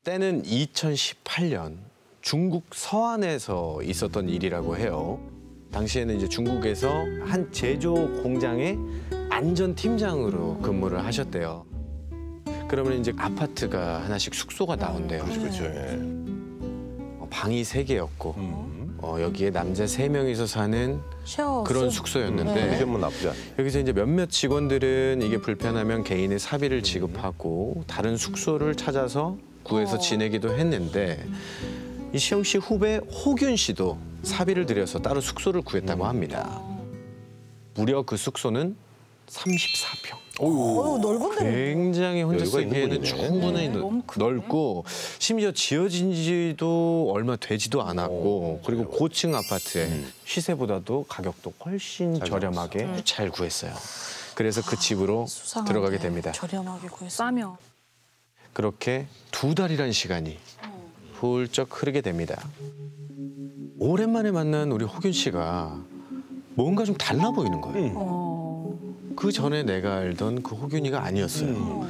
때는 2018년 중국 서안에서 있었던 일이라고 해요. 당시에는 이제 중국에서 한 제조 공장의 안전팀장으로 근무를 하셨대요. 그러면 이제 아파트가 하나씩 숙소가 나온대요. 그렇죠. 예. 방이 3개였고 여기에 남자 3명이서 사는 그런 숙소였는데 뭐 나쁘지 않네. 여기서 이제 몇몇 직원들은 이게 불편하면 개인의 사비를 지급하고 다른 숙소를 찾아서 구해서 지내기도 했는데 이 시영 씨 후배 호균 씨도 사비를 들여서 따로 숙소를 구했다고 합니다. 무려 그 숙소는 34평. 넓은데. 굉장히 혼자 여유가 있는 쓰기에는 분이네. 충분히 넓고 심지어 지어진 지도 얼마 되지도 않았고 그리고 고층 아파트에 시세보다도 가격도 훨씬 저렴하게 잘 구했어요. 그래서 그 집으로 수상하네. 들어가게 됩니다. 저렴하게 구했어. 싸며. 그렇게 2달이란 시간이 훌쩍 흐르게 됩니다. 오랜만에 만난 우리 호균 씨가 뭔가 좀 달라 보이는 거예요. 그 전에 내가 알던 그 호균이가 아니었어요.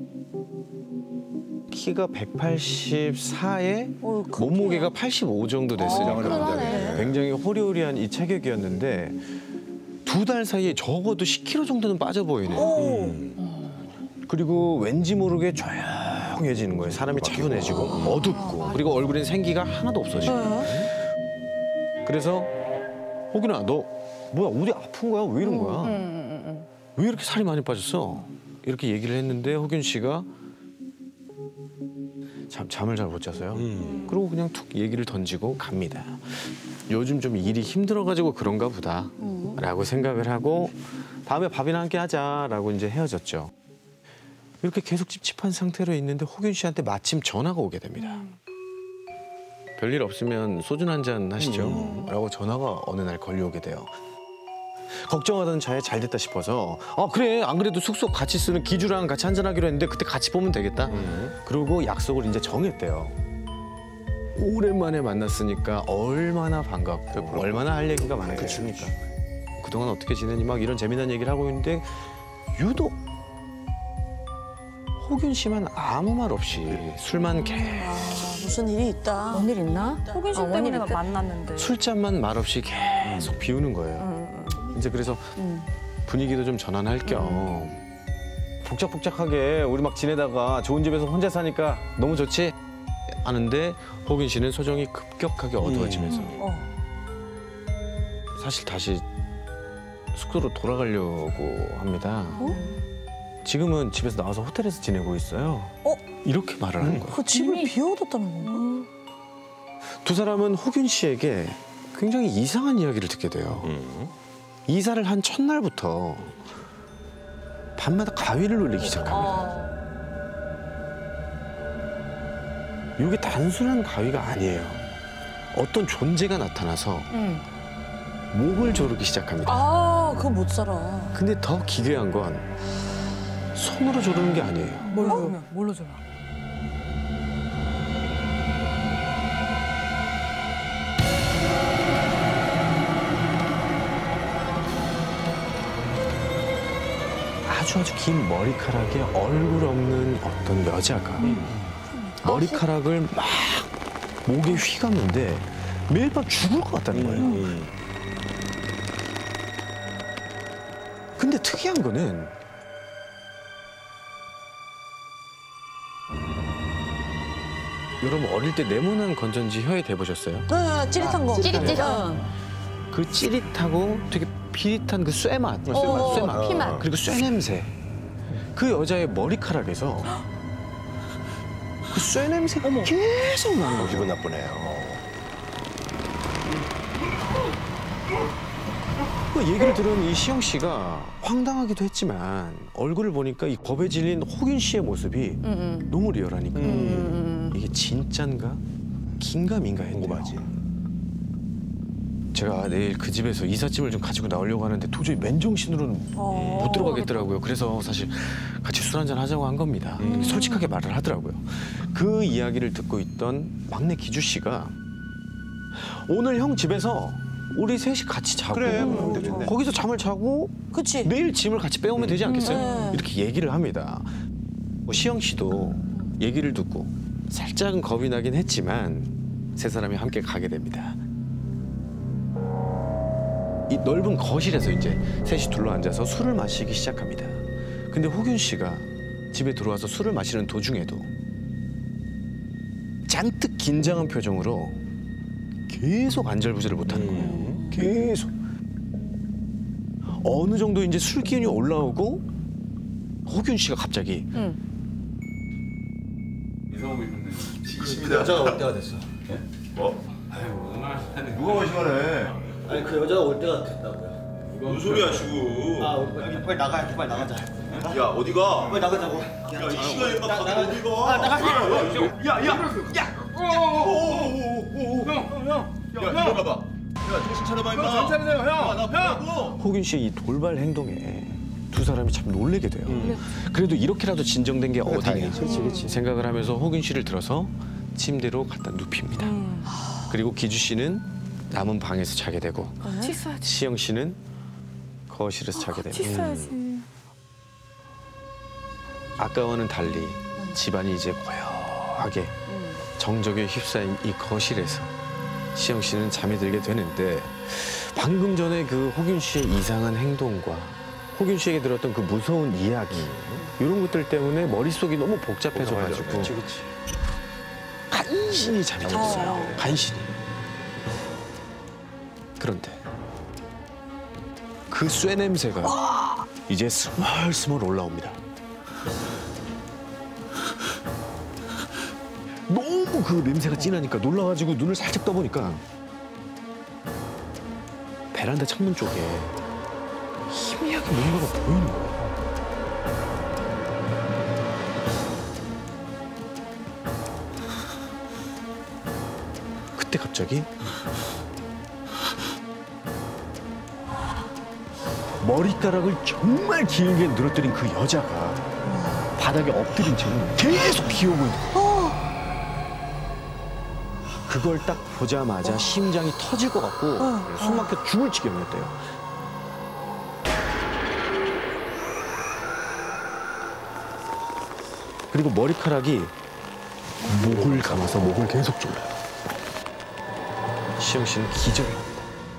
키가 184에 몸무게가 85 정도 됐으니까 굉장히 호리호리한 이 체격이었는데 2달 사이에 적어도 10kg 정도는 빠져 보이는. 그리고 왠지 모르게 조용해지는 거예요. 사람이 차분해지고 어둡고 그리고 얼굴엔 생기가 하나도 없어지고. 그래서 호균아 너 뭐야 어디 아픈 거야? 왜 이런 거야? 왜 이렇게 살이 많이 빠졌어? 이렇게 얘기를 했는데 호균 씨가 잠을 잘 못 자서요. 그리고 그냥 툭 얘기를 던지고 갑니다. 요즘 좀 일이 힘들어가지고 그런가 보다 라고 생각을 하고 다음에 밥이나 함께 하자라고 이제 헤어졌죠. 이렇게 계속 찝찝한 상태로 있는데 호균 씨한테 마침 전화가 오게 됩니다. 별일 없으면 소주 한잔 하시죠? 라고 전화가 어느 날 걸려오게 돼요. 걱정하던 차에 잘 됐다 싶어서 그래 안 그래도 숙소 같이 쓰는 기주랑 같이 한잔하기로 했는데 그때 같이 보면 되겠다. 그러고 약속을 이제 정했대요. 오랜만에 만났으니까 얼마나 반갑고 얼마나 할 얘기가 많겠습니까. 그동안 어떻게 지내니 막 이런 재미난 얘기를 하고 있는데 유독 호균 씨만 아무 말 없이 술만 계속 무슨 일이 있다. 뭔 일 있나? 호균 씨 때문에 있다. 만났는데. 술잔만 말없이 계속 비우는 거예요. 이제 그래서 분위기도 좀 전환할 겸 복작복작하게 우리 막 지내다가 좋은 집에서 혼자 사니까 너무 좋지? 하는데 호균 씨는 표정이 급격하게 어두워지면서 사실 다시 숙소로 돌아가려고 합니다. 지금은 집에서 나와서 호텔에서 지내고 있어요. 이렇게 말을 하는 거예요. 그 집을 비워뒀다는 건가? 두 사람은 호균 씨에게 굉장히 이상한 이야기를 듣게 돼요. 이사를 한 첫날부터 밤마다 가위를 눌리기 시작합니다. 이게 단순한 가위가 아니에요. 어떤 존재가 나타나서 목을 조르기 시작합니다. 그거 못 살아. 근데 더 기괴한 건 손으로 조르는 게 아니에요. 뭘로 줘라? 아주 긴 머리카락에 얼굴 없는 어떤 여자가 머리카락을 막 목에 휘감는데 매일 밤 죽을 것 같다는 거예요. 근데 특이한 거는 여러분 어릴 때 네모난 건전지 혀에 대보셨어요? 찌릿한 거. 찌릿찌릿. 그 찌릿하고 되게 비릿한 그 쇠맛, 쇠맛, 피맛. 그리고 쇠 냄새. 그 여자의 머리카락에서 그 쇠 냄새가 계속 나는 거죠. 기분 나쁘네요. 그 얘기를 들은 이 시영 씨가 황당하기도 했지만 얼굴을 보니까 이 겁에 질린 호균 씨의 모습이 너무 리얼하니까 이게 진짠가 긴가민가 했네요. 제가 내일 그 집에서 이삿짐을 좀 가지고 나오려고 하는데 도저히 맨정신으로는 못 들어가겠더라고요. 그래서 사실 같이 술 한잔 하자고 한 겁니다. 솔직하게 말을 하더라고요. 그 이야기를 듣고 있던 막내 기주 씨가 오늘 형 집에서 우리 셋이 같이 자고 그래, 그러면 되겠네. 거기서 잠을 자고 그치. 내일 짐을 같이 빼오면 되지 않겠어요? 이렇게 얘기를 합니다. 시영 씨도 얘기를 듣고 살짝은 겁이 나긴 했지만 세 사람이 함께 가게 됩니다. 이 넓은 거실에서 이제 셋이 둘러앉아서 술을 마시기 시작합니다. 근데 호균 씨가 집에 들어와서 술을 마시는 도중에도 잔뜩 긴장한 표정으로 계속 안절부절을 못하는 거예요. 계속. 어느 정도 이제 술 기운이 올라오고 호균 씨가 갑자기 진심이다. 여자가 올 때가 됐어. 뭐? 누가 마시만해? 아니 그 여자가 올 때가 됐다고요. 뭔 소리야 지금? 아 우리 빨리 나가야 돼. 빨리 나가자. 야 어디가? 빨리 나가자고. 야 이 시간에 막 가서 어디가? 아 나가. 야야야! 야 일어나봐. 야 정신 차려봐 임마. 정신 차리세요 형. 나 보라고. 호균 씨의 이 돌발 행동에 두 사람이 참 놀래게 돼요. 그래도 이렇게라도 진정된 게 어디냐 생각을 하면서 호균 씨를 들어서 침대로 갖다 눕힙니다. 그리고 기주 씨는 남은 방에서 자게 되고 치사하지. 시영 씨는 거실에서 자게 됩니다. 치사하지. 아까와는 달리 집안이 이제 고요하게 정적에 휩싸인 이 거실에서 시영 씨는 잠이 들게 되는데 방금 전에 그 호균 씨의 이상한 행동과 호균 씨에게 들었던 그 무서운 이야기 이런 것들 때문에 머릿속이 너무 복잡해져가지고 간신히 잠이 들었어요. 간신히. 그런데 그 쇠 냄새가 이제 스멀스멀 올라옵니다. 너무 그 냄새가 진하니까 놀라가지고 눈을 살짝 떠보니까 베란다 창문 쪽에 희미하게 뭔가가 보이는 거예요. 그때 갑자기 머리카락을 정말 길게 늘어뜨린 그 여자가 바닥에 엎드린 채로 계속 기어오고 있는 거예요. 그걸 딱 보자마자 심장이 터질 것 같고 숨 막혀 죽을 지경이었대요. 그리고 머리카락이 목을 감아서 목을 계속 졸라요. 시영 씨는 기절을 합니다.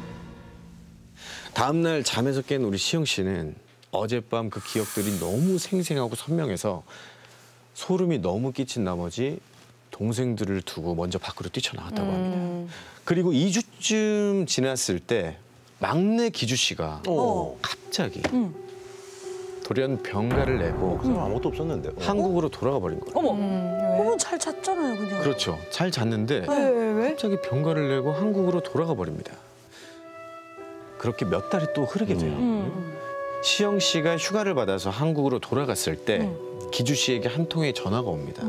다음 날 잠에서 깬 우리 시영 씨는 어젯밤 그 기억들이 너무 생생하고 선명해서 소름이 너무 끼친 나머지 동생들을 두고 먼저 밖으로 뛰쳐나갔다고 합니다. 그리고 2주쯤 지났을 때 막내 기주 씨가 갑자기 돌연 병가를 내고 아무것도 없었는데. 한국으로 돌아가 버린 거예요. 어머 잘 잤잖아요 그냥. 그렇죠. 잘 잤는데 왜? 갑자기 병가를 내고 한국으로 돌아가 버립니다. 그렇게 몇 달이 또 흐르게 돼요. 시영 씨가 휴가를 받아서 한국으로 돌아갔을 때 기주 씨에게 한 통의 전화가 옵니다.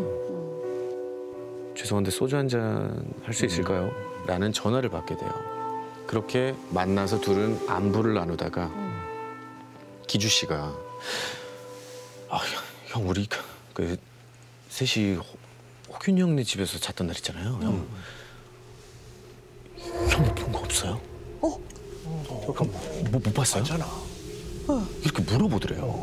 죄송한데 소주 한 잔 할 수 있을까요? 라는 전화를 받게 돼요. 그렇게 만나서 둘은 안부를 나누다가 기주 씨가 형 우리 그 셋이 호균 형네 집에서 잤던 날 있잖아요. 형 못 본 거 없어요? 못 봤어요? 괜찮아. 이렇게 물어보더래요.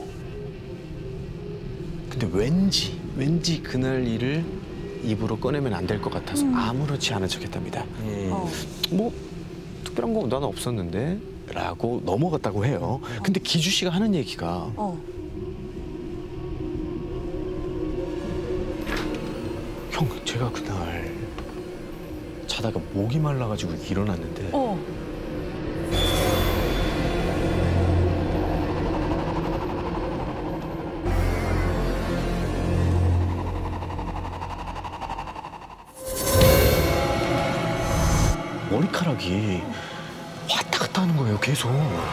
근데 왠지 그날 일을 입으로 꺼내면 안 될 것 같아서 아무렇지 않은 척했답니다. 뭐 특별한 거 나는 없었는데 라고 넘어갔다고 해요. 근데 기주 씨가 하는 얘기가 형 제가 그날 자다가 목이 말라가지고 일어났는데 머리카락이 왔다 갔다 하는 거예요, 계속.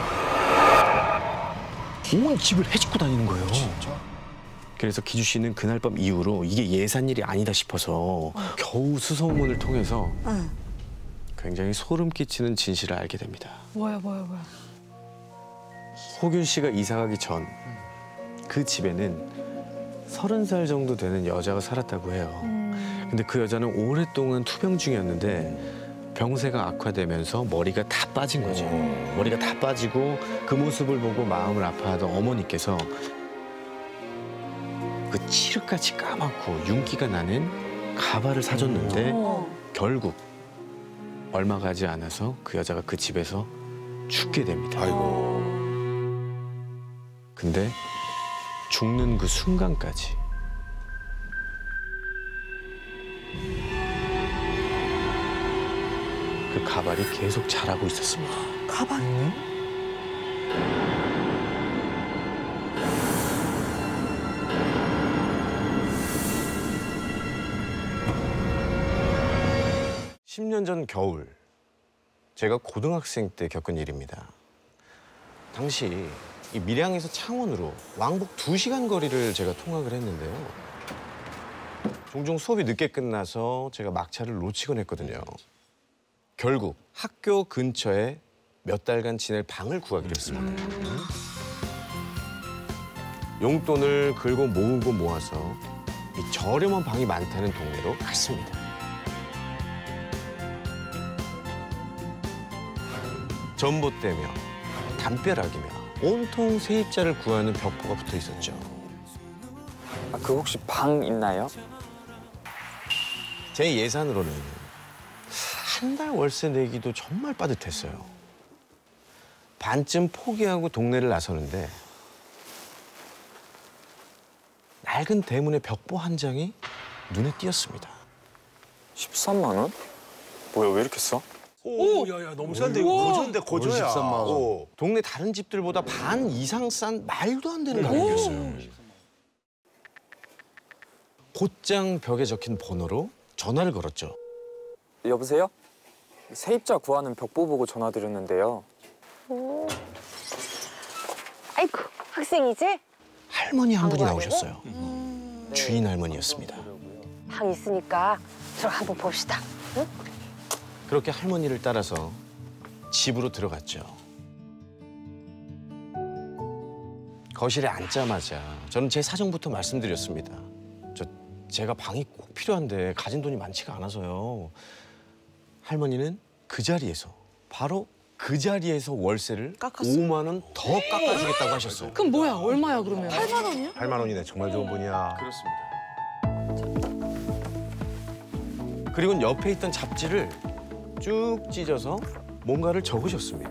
온 집을 헤집고 다니는 거예요. 진짜? 그래서 기주 씨는 그날 밤 이후로 이게 예산 일이 아니다 싶어서 겨우 수소문을 통해서 굉장히 소름 끼치는 진실을 알게 됩니다. 뭐야. 호균 씨가 이사 가기 전 그 집에는 30살 정도 되는 여자가 살았다고 해요. 근데 그 여자는 오랫동안 투병 중이었는데 병세가 악화되면서 머리가 다 빠진 거죠. 머리가 다 빠지고 그 모습을 보고 마음을 아파하던 어머니께서 그 칠흑같이 까맣고 윤기가 나는 가발을 사줬는데 결국 얼마 가지 않아서 그 여자가 그 집에서 죽게 됩니다. 아이고. 근데 죽는 그 순간까지 그 가발이 계속 자라고 있었습니다. 가발. 10년 전 겨울, 제가 고등학생 때 겪은 일입니다. 당시 이 밀양에서 창원으로 왕복 2시간 거리를 제가 통학을 했는데요. 종종 수업이 늦게 끝나서 제가 막차를 놓치곤 했거든요. 결국 학교 근처에 몇 달간 지낼 방을 구하기로 했습니다. 용돈을 긁고 모으고 모아서 이 저렴한 방이 많다는 동네로 갔습니다. 전봇대며 담벼락이며 온통 세입자를 구하는 벽보가 붙어 있었죠. 그 혹시 방 있나요? 제 예산으로는 한 달 월세 내기도 정말 빠듯했어요. 반쯤 포기하고 동네를 나서는데 낡은 대문의 벽보 한 장이 눈에 띄었습니다. 13만 원? 뭐야, 왜 이렇게 싸? 오, 야야 너무 싼데 이거 고조인데 고조야. 13만 원. 오. 동네 다른 집들보다 반 이상 싼 말도 안 되는 가격이었어요. 곧장 벽에 적힌 번호로 전화를 걸었죠. 여보세요? 세입자 구하는 벽보 보고 전화드렸는데요. 아이고, 학생이지? 할머니 한 분이 광고 나오셨어요. 주인 할머니였습니다. 방 있으니까 들어가 한번 봅시다. 응? 그렇게 할머니를 따라서 집으로 들어갔죠. 거실에 앉자마자 저는 제 사정부터 말씀드렸습니다. 제가 방이 꼭 필요한데 가진 돈이 많지가 않아서요. 할머니는 그 자리에서 바로 그 자리에서 월세를 깎았어? 5만 원 더 깎아주겠다고 하셨어요. 그럼 뭐야? 얼마야 그러면? 8만 원이요? 8만 원이네. 정말 좋은 분이야. 그렇습니다. 그리고 옆에 있던 잡지를 쭉 찢어서 뭔가를 적으셨습니다.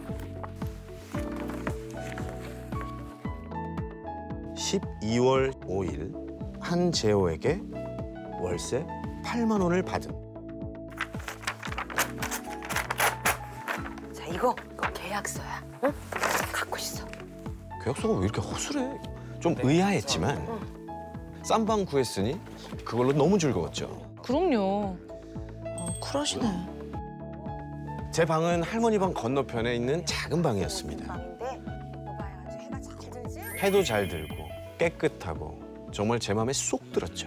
12월 5일 한재호에게 월세 8만 원을 받음. 자, 이거 계약서야. 응? 갖고 있어. 계약서가 왜 이렇게 허술해? 좀 의아했지만 싼 방 구했으니 그걸로 너무 즐거웠죠. 그럼요. 쿨하시네. 제 방은 할머니 방 건너편에 있는 작은 방이었습니다. 방인데 이거 봐야지 해가 잘 들지? 해도 잘 들고 깨끗하고 정말 제 마음에 쏙 들었죠.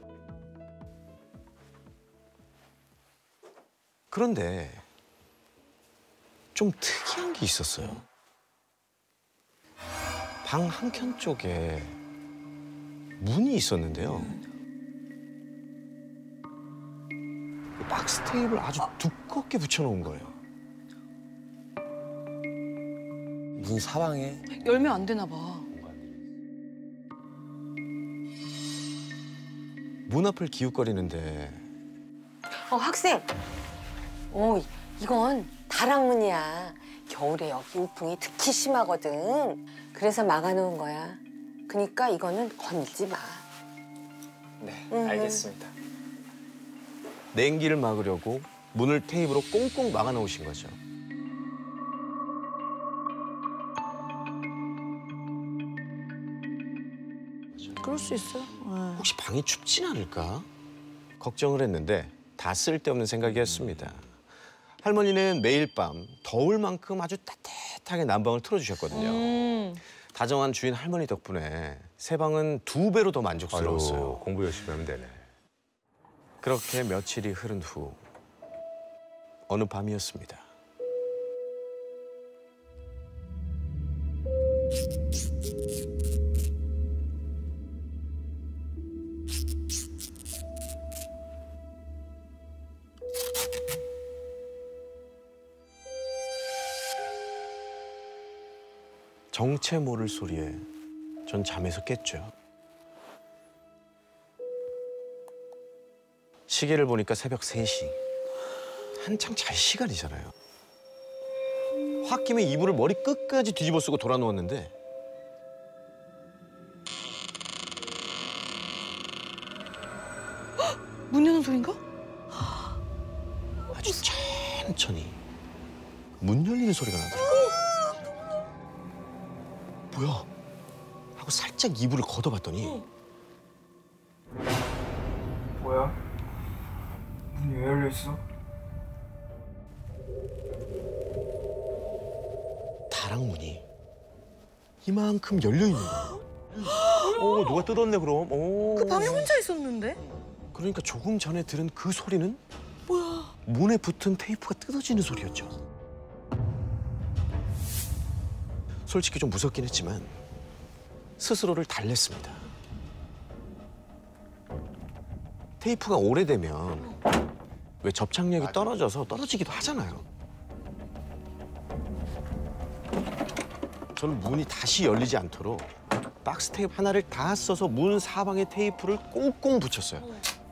그런데 좀 특이한 게 있었어요. 방 한켠 쪽에 문이 있었는데요. 박스 테이프를 아주 두껍게 붙여놓은 거예요. 무슨 사방에 열면 안 되나 봐. 문 앞을 기웃거리는데 학생. 이건 다락문이야. 겨울에 여기 우풍이 특히 심하거든. 그래서 막아놓은 거야. 그러니까 이거는 건들지 마. 네, 음. 알겠습니다. 냉기를 막으려고 문을 테이프로 꽁꽁 막아놓으신 거죠. 그럴 수 있어요. 네. 혹시 방이 춥진 않을까? 걱정을 했는데 다 쓸데없는 생각이었습니다. 할머니는 매일 밤 더울 만큼 아주 따뜻하게 난방을 틀어주셨거든요. 다정한 주인 할머니 덕분에 새 방은 2배로 더 만족스러웠어요. 아유, 공부 열심히 하면 되네. 그렇게 며칠이 흐른 후 어느 밤이었습니다. 정체 모를 소리에 전 잠에서 깼죠. 시계를 보니까 새벽 3시. 한창 잘 시간이잖아요. 홧김에 이불을 머리 끝까지 뒤집어 쓰고 돌아 누웠는데 문 여는 소린가? 아주 천천히 문 열리는 소리가 나더라고요. 뭐야? 하고 살짝 이불을 걷어봤더니 뭐야? 문이 왜 열려 있어? 다락문이 이만큼 열려 있는 거야. 오, 누가 뜯었네 그럼. 오. 그 방에 혼자 있었는데? 그러니까 조금 전에 들은 그 소리는 뭐야? 문에 붙은 테이프가 뜯어지는 소리였죠. 솔직히 좀 무섭긴 했지만 스스로를 달랬습니다. 테이프가 오래되면 왜 접착력이 떨어져서 떨어지기도 하잖아요. 저는 문이 다시 열리지 않도록 박스 테이프 하나를 다 써서 문 사방에 테이프를 꽁꽁 붙였어요.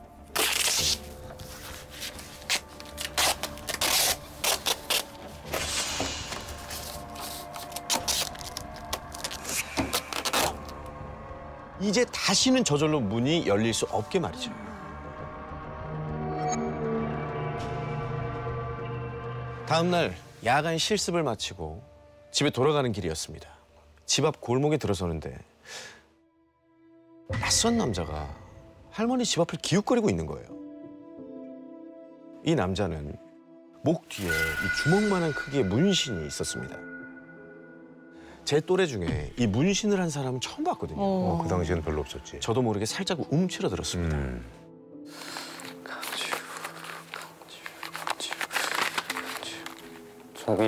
이제 다시는 저절로 문이 열릴 수 없게 말이죠. 다음 날 야간 실습을 마치고 집에 돌아가는 길이었습니다. 집 앞 골목에 들어서는데 낯선 남자가 할머니 집 앞을 기웃거리고 있는 거예요. 이 남자는 목 뒤에 이 주먹만한 크기의 문신이 있었습니다. 제 또래 중에 이 문신을 한 사람은 처음 봤거든요. 그 당시에는 별로 없었지. 저도 모르게 살짝 움츠러들었습니다. 저기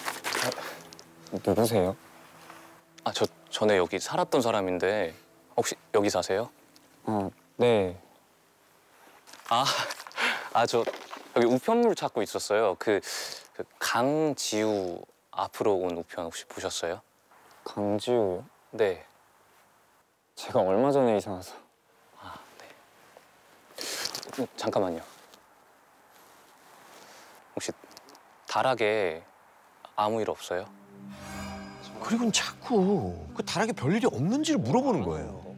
누구세요? 아, 저 전에 여기 살았던 사람인데 혹시 여기 사세요? 네. 저 여기 우편물 찾고 있었어요. 그 강지우 앞으로 온 우편 혹시 보셨어요? 강지우요? 네. 제가 얼마 전에 이사 와서. 네. 잠깐만요. 혹시 다락에 아무 일 없어요? 그리고 자꾸 그 다락에 별일이 없는지를 물어보는 거예요.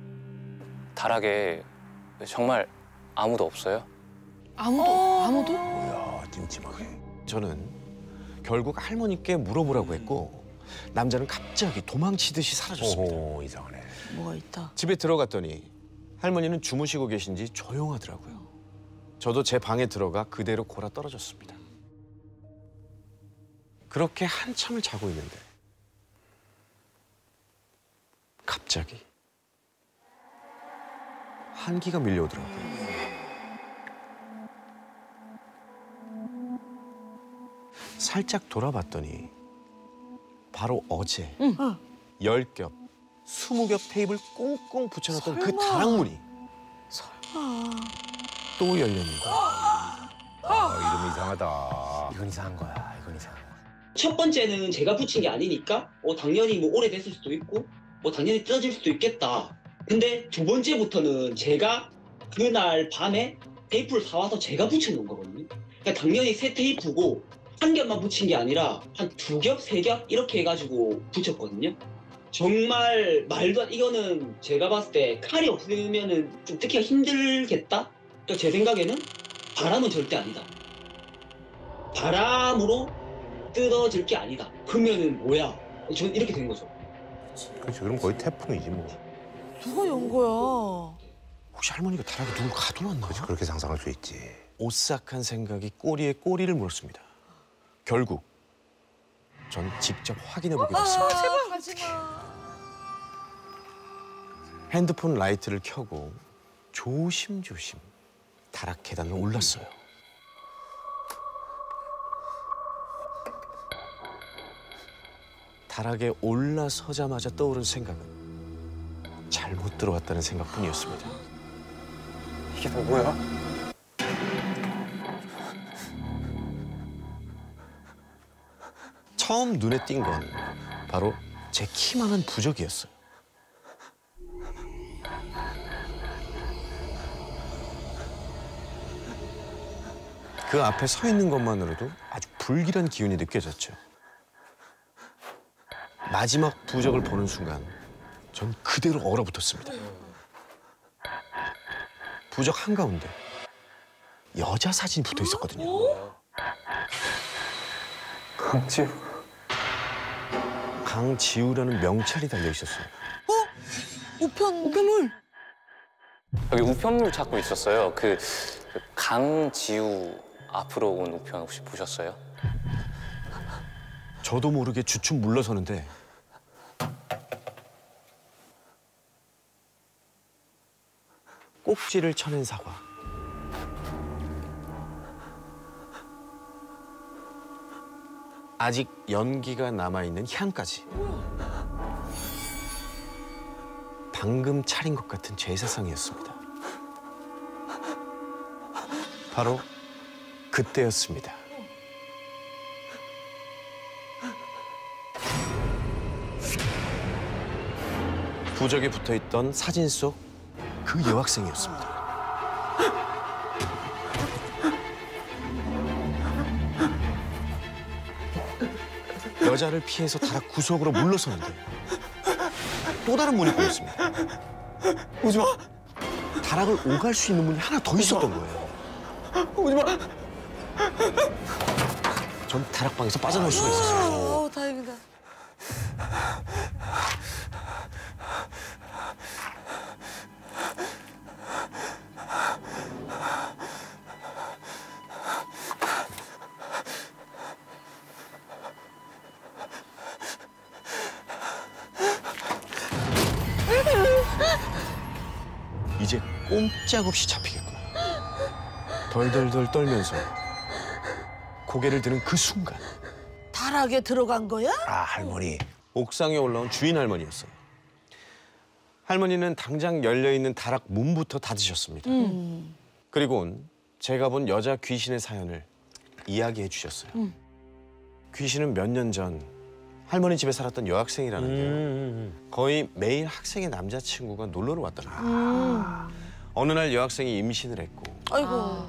다락에 정말 아무도 없어요? 아무도? 뭐야, 찜찜하게. 저는 결국 할머니께 물어보라고 했고 남자는 갑자기 도망치듯이 사라졌습니다. 오, 이상하네. 뭐가 있다. 집에 들어갔더니 할머니는 주무시고 계신지 조용하더라고요. 저도 제 방에 들어가 그대로 골아 떨어졌습니다. 그렇게 한참을 자고 있는데 갑자기 한기가 밀려오더라고요. 살짝 돌아봤더니 바로 어제 10겹, 20겹 테이프를 꽁꽁 붙여놨던 그 다락문이 또 열렸는 거야. 이름이 이상하다. 이건 이상한 거야. 이건 이상한 거야. 첫 번째는 제가 붙인 게 아니니까 당연히 뭐 오래됐을 수도 있고 당연히 뜯어질 수도 있겠다. 근데 두 번째부터는 제가 그날 밤에 테이프를 사와서 제가 붙여놓은 거거든요. 그러니까 당연히 새 테이프고 한 겹만 붙인 게 아니라 한 2겹, 3겹 이렇게 해가지고 붙였거든요. 정말 말도 안, 이거는 제가 봤을 때 칼이 없으면은 좀 뜯기가 힘들겠다? 그러니까 제 생각에는 바람은 절대 아니다. 바람으로 뜯어질 게 아니다. 그러면은 뭐야? 저는 이렇게 된 거죠. 그렇지, 그럼 거의 태풍이지 뭐. 누가 연 거야? 혹시 할머니가 다락에 누굴 가둬놨나? 그렇지, 그렇게 상상할 수 있지. 오싹한 생각이 꼬리에 꼬리를 물었습니다. 결국 전 직접 확인해보게 됐습니다. 제발 가지 마. 핸드폰 라이트를 켜고 조심조심 다락 계단을 올랐어요. 다락에 올라서자마자 떠오른 생각은 잘못 들어왔다는 생각뿐이었습니다. 이게 누구야? 처음 눈에 띈 건 바로 제 키만한 부적이었어요. 그 앞에 서 있는 것만으로도 아주 불길한 기운이 느껴졌죠. 마지막 부적을 보는 순간 전 그대로 얼어붙었습니다. 부적 한가운데 여자 사진이 붙어 있었거든요. 강지우. 강지우라는 명찰이 달려 있었어요. 우편물. 여기 우편물 찾고 있었어요. 그 강지우 앞으로 온 우편 혹시 보셨어요? 저도 모르게 주춤 물러서는데 꼭지를 쳐낸 사과. 아직 연기가 남아있는 향까지. 방금 차린 것 같은 제사상이었습니다. 바로 그때였습니다. 부적에 붙어있던 사진 속 그 여학생이었습니다. 여자를 피해서 다락 구석으로 물러서는데 또 다른 문이 보였습니다. 오지 마. 다락을 오갈 수 있는 문이 하나 더 있었던 거예요. 오지 마. 전 다락방에서 빠져나올 수가 있었어요. 다행이다. 이제 꼼짝없이 잡히겠구나. 덜덜덜 떨면서 고개를 드는 그 순간 다락에 들어간 거야? 아, 할머니. 옥상에 올라온 주인 할머니였어요. 할머니는 당장 열려있는 다락 문부터 닫으셨습니다. 그리고는 제가 본 여자 귀신의 사연을 이야기해 주셨어요. 귀신은 몇 년 전 할머니 집에 살았던 여학생이라는데요. 거의 매일 학생의 남자친구가 놀러를 왔다는 거예요. 어느 날 여학생이 임신을 했고 아이고.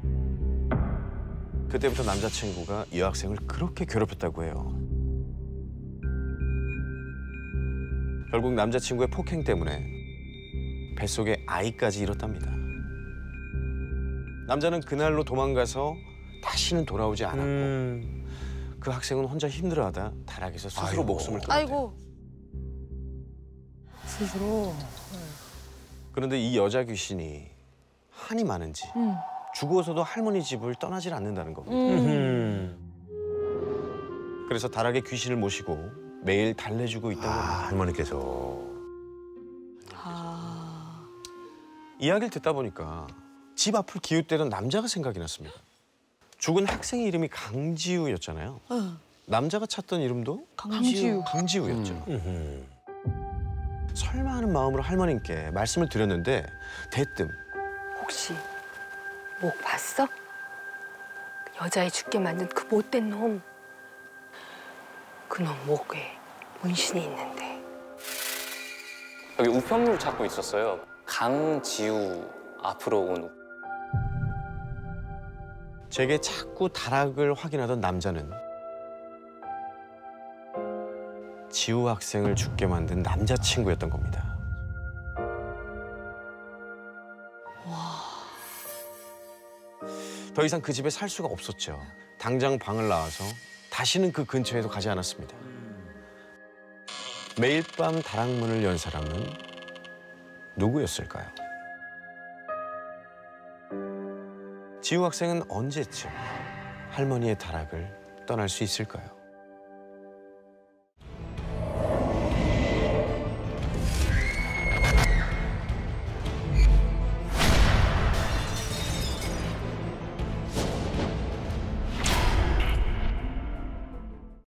그때부터 남자친구가 여학생을 그렇게 괴롭혔다고 해요. 결국 남자친구의 폭행 때문에 뱃속에 아이까지 잃었답니다. 남자는 그날로 도망가서 다시는 돌아오지 않았고 그 학생은 혼자 힘들어하다 다락에서 스스로 목숨을 끊었대요. 아이고. 스스로. 그런데 이 여자 귀신이 한이 많은지 죽어서도 할머니 집을 떠나질 않는다는 겁니다. 그래서 다락에 귀신을 모시고 매일 달래주고 있다고 합니다. 할머니께서. 이야기를 듣다 보니까 집 앞을 기웃대던 남자가 생각이 났습니다. 죽은 학생의 이름이 강지우였잖아요. 남자가 찾던 이름도 강지우였죠. 설마 하는 마음으로 할머님께 말씀을 드렸는데 대뜸 혹시 목 봤어? 그 여자애 죽게 만든 그 못된 놈. 그놈 목에 문신이 있는데. 여기 우편물 찾고 있었어요. 강지우 앞으로 온. 제게 자꾸 다락을 확인하던 남자는 지우 학생을 죽게 만든 남자친구였던 겁니다. 더 이상 그 집에 살 수가 없었죠. 당장 방을 나와서 다시는 그 근처에도 가지 않았습니다. 매일 밤 다락문을 연 사람은 누구였을까요? 지우 학생은 언제쯤 할머니의 다락을 떠날 수 있을까요?